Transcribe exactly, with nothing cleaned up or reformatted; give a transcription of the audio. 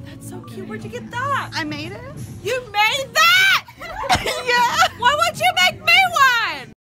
That's so cute. Where'd you get that? I made it. You made